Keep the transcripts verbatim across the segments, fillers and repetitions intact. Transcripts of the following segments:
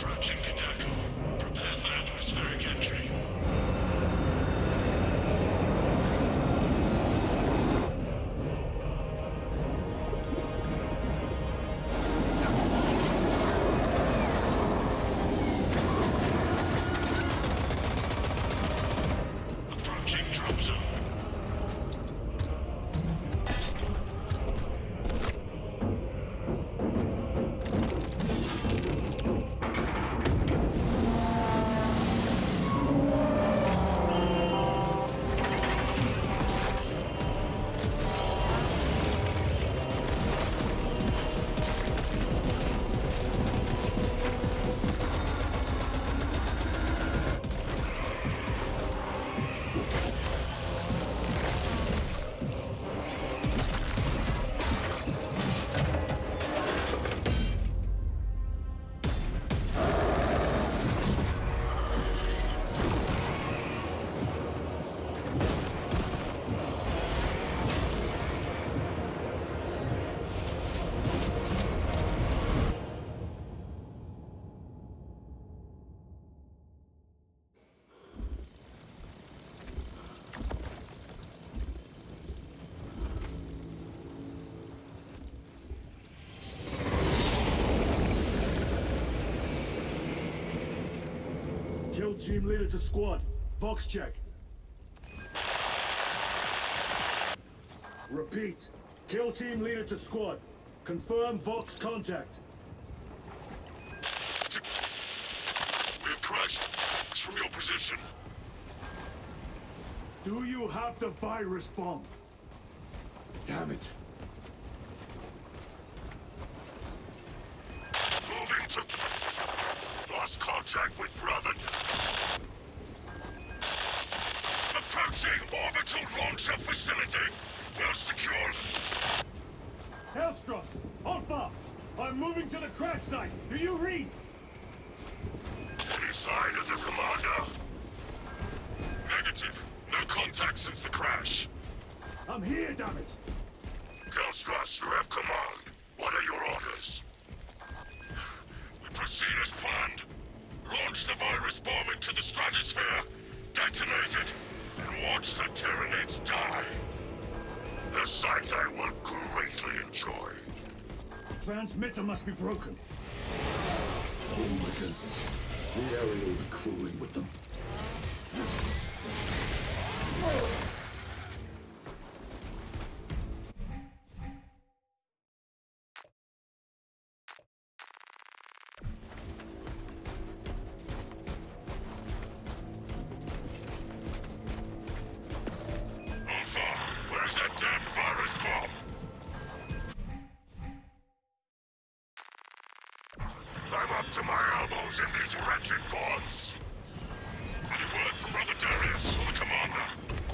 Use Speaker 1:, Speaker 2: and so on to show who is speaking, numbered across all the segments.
Speaker 1: Approaching Gadako. Prepare for atmospheric entry. Approaching drop zone.
Speaker 2: Kill team leader to squad. Box check. Repeat. Kill team leader to squad. Confirm Vox contact.
Speaker 1: We have crashed. It's from your position.
Speaker 2: Do you have the virus bomb? Damn it.
Speaker 1: Moving to... Lost contact with brother. Approaching orbital launcher facility. Well secured.
Speaker 2: Hellstross, Alpha! I'm moving to the crash site. Do you read?
Speaker 1: Any sign of the commander? Negative. No contact since the crash.
Speaker 2: I'm here, damn it!
Speaker 1: Hellstross, you have command. What are your orders? We proceed as planned. Launch the virus bomb into the stratosphere, detonate it, and watch the Tyranids die. A sight I will greatly enjoy.
Speaker 2: Transmitter must be broken. Hooligans. The area will be crueling with them.
Speaker 1: Where's that damn virus bomb? I'm up to my elbows in these wretched bonds. Any word from Brother Darius or the commander?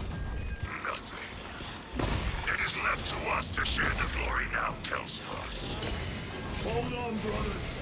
Speaker 1: Nothing. It is left to us to share the glory now, Hellstross.
Speaker 2: Hold on, brothers.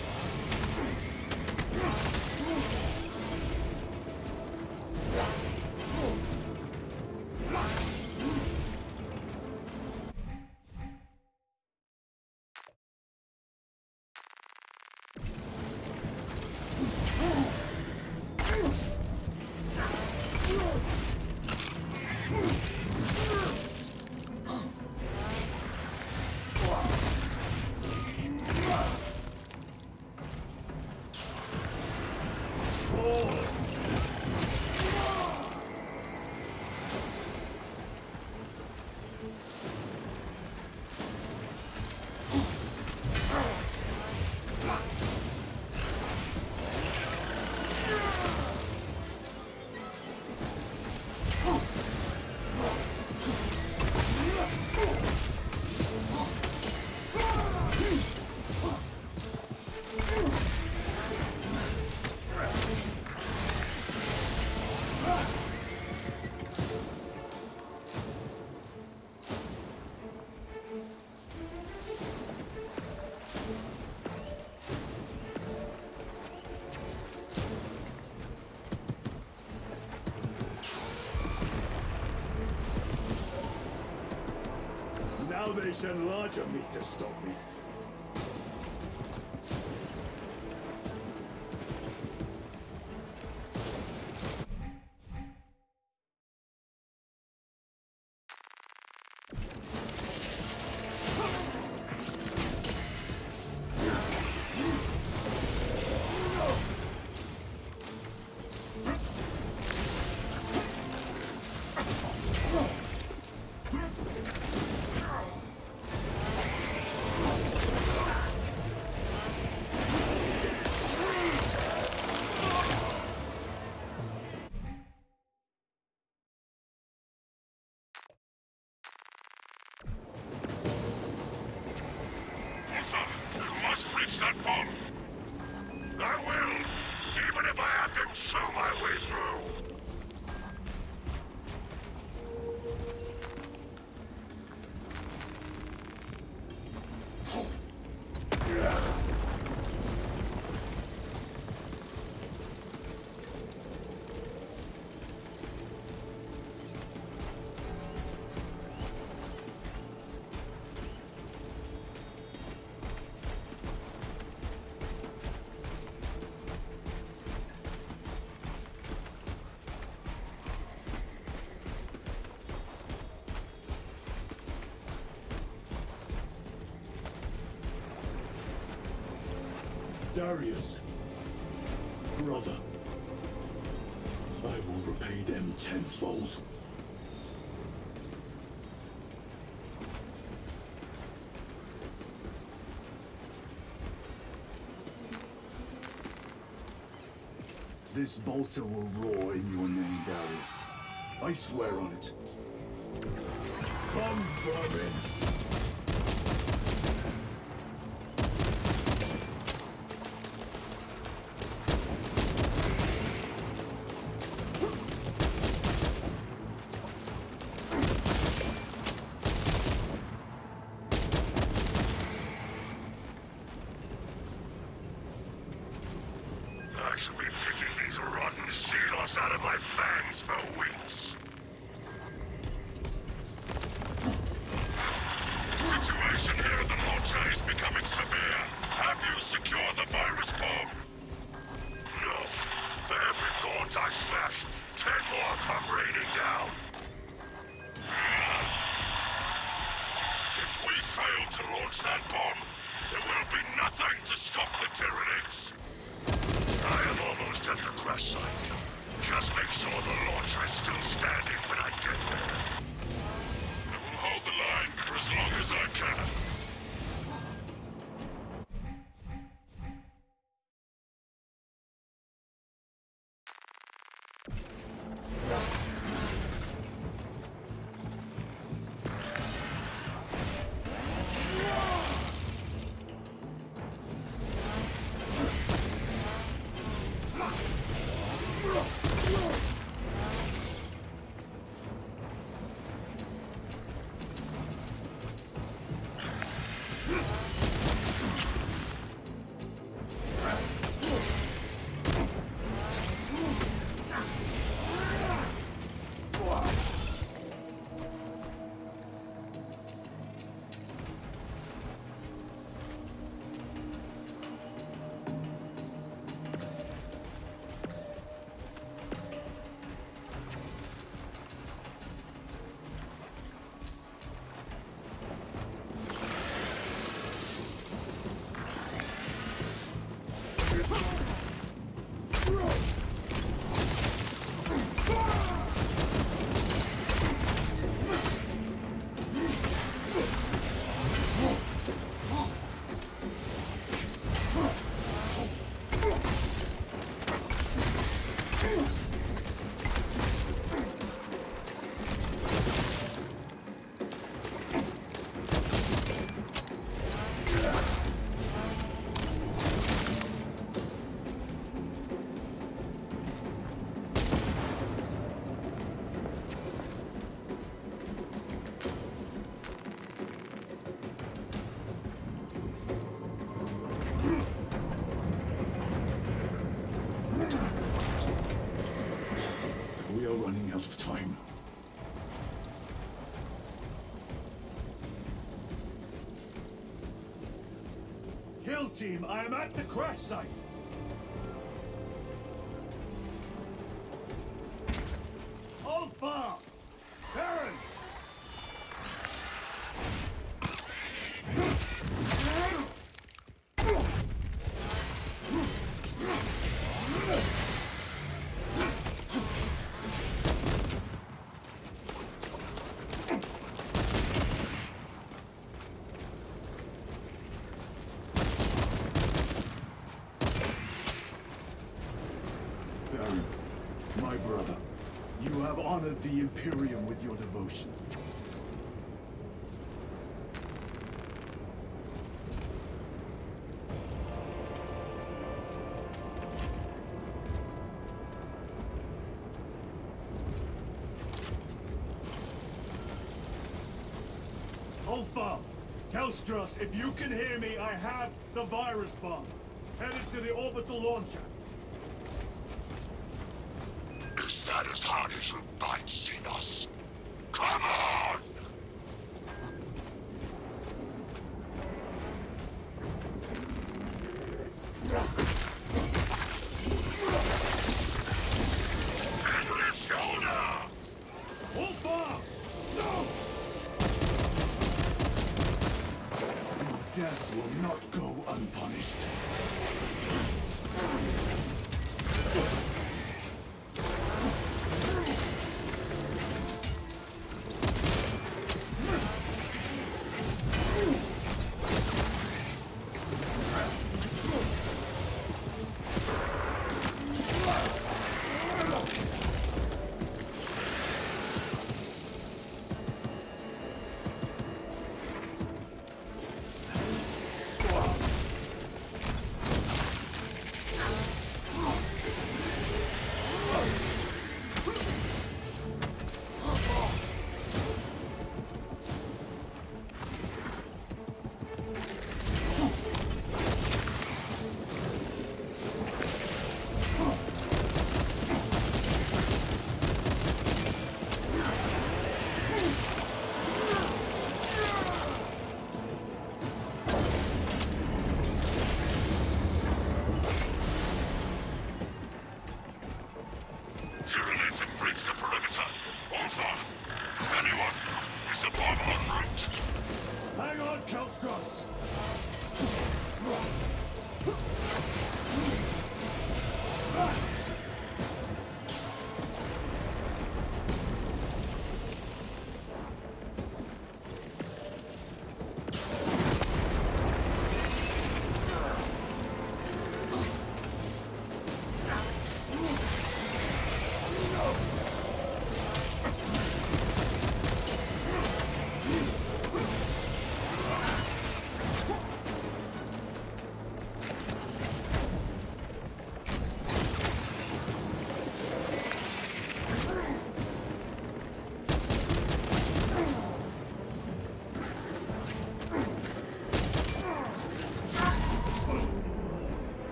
Speaker 2: Now they send larger meat to stop me.
Speaker 1: have to chew my way through.
Speaker 2: Darius, brother, I will repay them tenfold. This bolter will roar in your name, Darius. I swear on it. Come, vermin!
Speaker 1: I should be picking these rotten Xenos out of my fangs for weeks. Situation here at the launcher is becoming severe. Have you secured the virus bomb? No. For every gaunt I smash, ten more come raining down. If we fail to launch that bomb, there will be nothing to stop the Tyranids. I am almost at the crash site. Just make sure the launcher is still standing when I get there. I will hold the line for as long as I can.
Speaker 2: We are running out of time. Kill team, I am at the crash site! Hold fire! Baron! Baron, my brother, you have honored the Imperium with your devotion. Kelstros, if you can hear me, I have the virus bomb. Headed to the orbital launcher.
Speaker 1: Is that as hard as you bite, Xenos? Come on! Endless shoulder!
Speaker 2: Hold bomb! No! Your death will not go unpunished.
Speaker 1: Tyranids have breached the perimeter. Over. Anyone? Is the bomb en route?
Speaker 2: Hang on, Kelstros!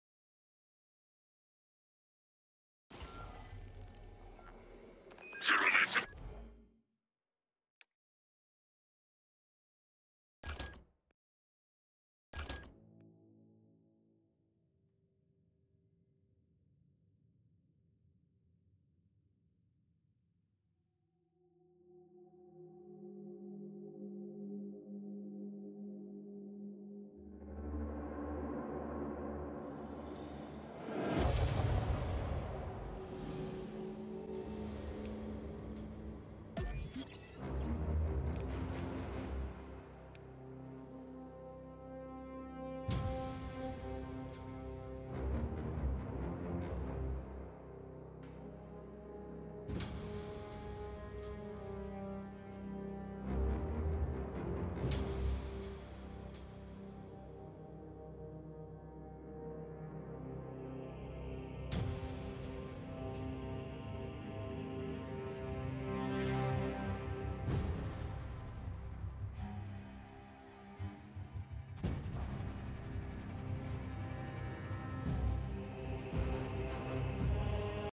Speaker 1: Tyranids